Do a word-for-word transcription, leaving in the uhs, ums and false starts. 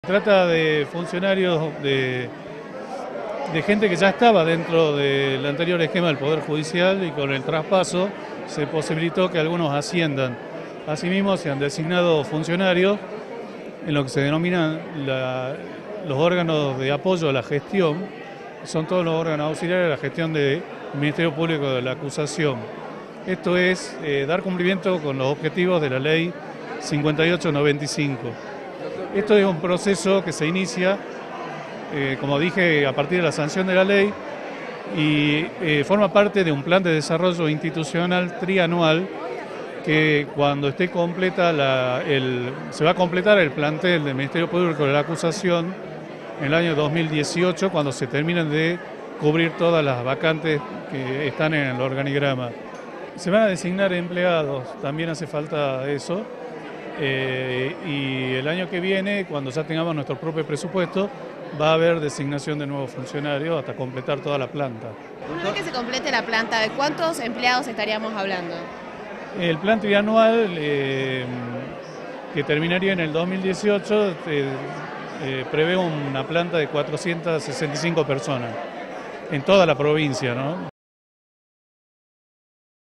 Trata de funcionarios, de, de gente que ya estaba dentro del anterior esquema del Poder Judicial y con el traspaso se posibilitó que algunos asciendan. Asimismo se han designado funcionarios en lo que se denominan la, los órganos de apoyo a la gestión, son todos los órganos auxiliares de la gestión del Ministerio Público de la Acusación. Esto es eh, dar cumplimiento con los objetivos de la Ley cincuenta y ocho noventa y cinco. Esto es un proceso que se inicia, eh, como dije, a partir de la sanción de la ley y eh, forma parte de un plan de desarrollo institucional trianual que cuando esté completa, la, el, se va a completar el plantel del Ministerio Público de la Acusación en el año dos mil dieciocho, cuando se terminen de cubrir todas las vacantes que están en el organigrama. Se van a designar empleados, también hace falta eso. Eh, y el año que viene, cuando ya tengamos nuestro propio presupuesto, va a haber designación de nuevos funcionarios hasta completar toda la planta. Una vez que se complete la planta, ¿de cuántos empleados estaríamos hablando? El plan trianual, eh, que terminaría en el dos mil dieciocho, eh, eh, prevé una planta de cuatrocientas sesenta y cinco personas en toda la provincia, ¿no?